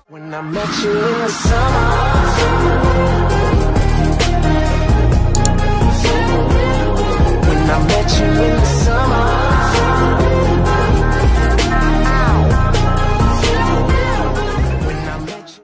When I met you in the summer, when I met you in the summer, when I met you.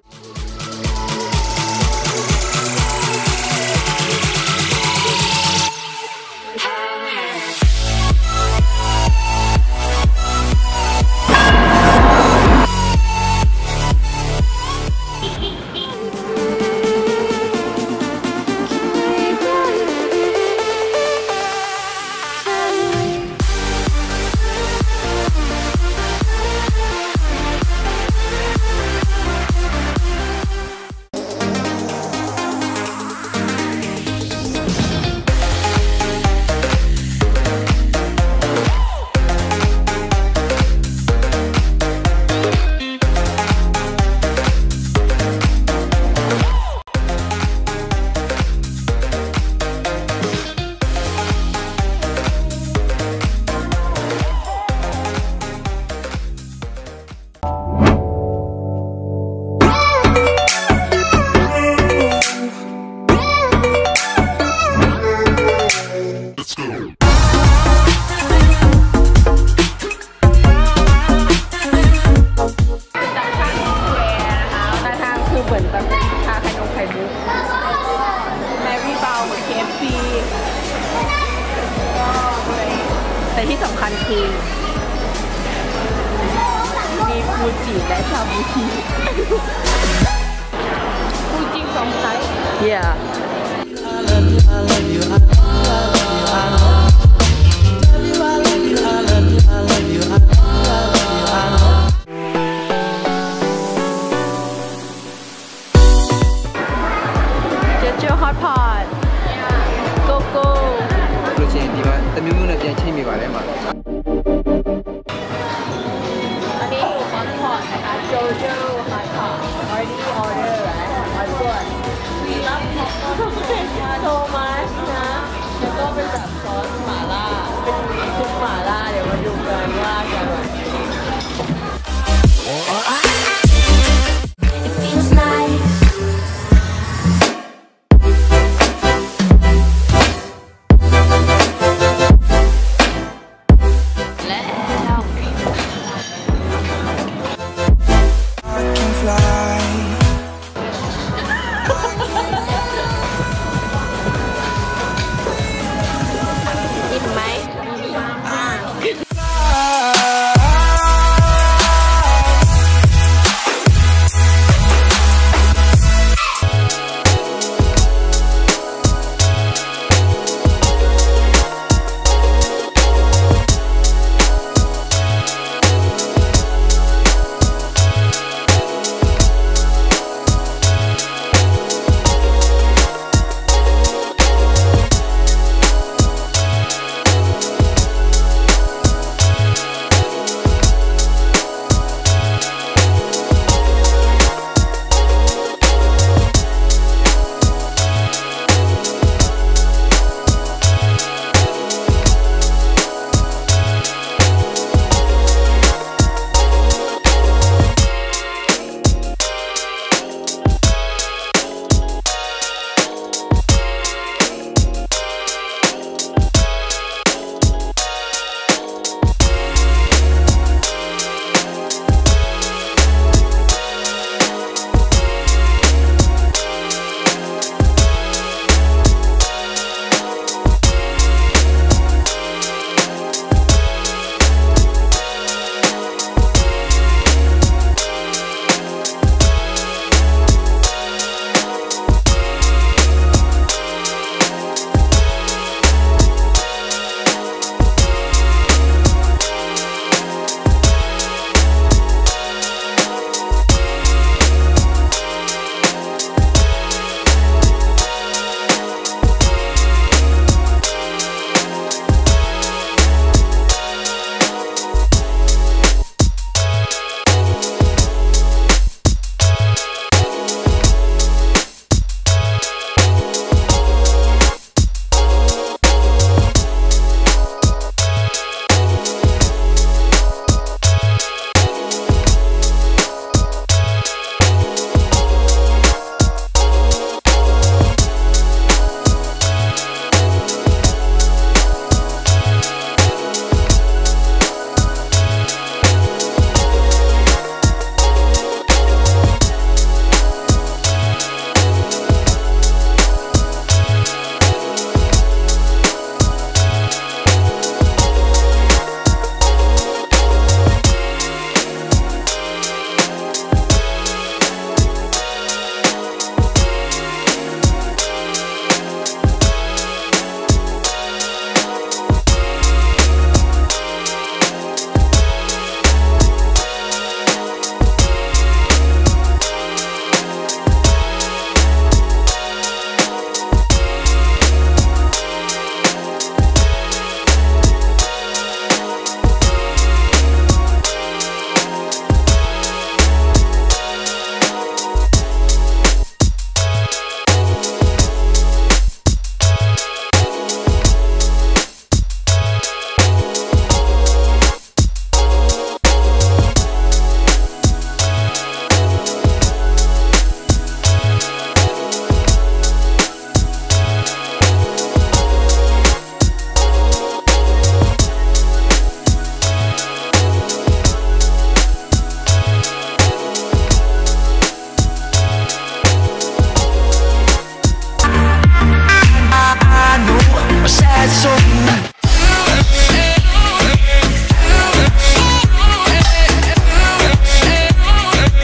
แต่ที่สำคัญคือมีฟูจิและชาบูชิฟูจิ2 ไซส์ yeah hot pot go go လိုချင်ဒီမှာတမျိုးမျိုးနဲ့ပြန်ချိန်မိပါတယ်မှာอันนี้อยู่ hot pot นะคะ Enjoyo hot pot already order right ส่วนมีรับโทมัสนะแล้วก็เป็นแบบซอสหม่าล่าเป็นซุปหม่าล่าเดี๋ยวมาดูกันว่าจะอร่อย